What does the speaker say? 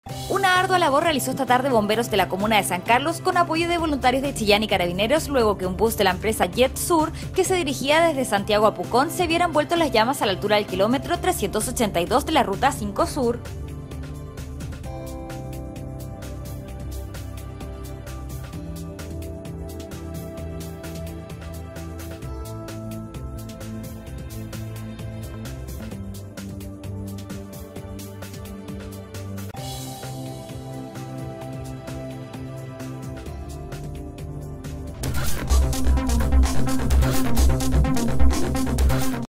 Una ardua labor realizó esta tarde bomberos de la comuna de San Carlos con apoyo de voluntarios de Chillán y Carabineros luego que un bus de la empresa Jet Sur, que se dirigía desde Santiago a Pucón, se viera envuelto en las llamas a la altura del kilómetro 382 de la ruta 5 Sur.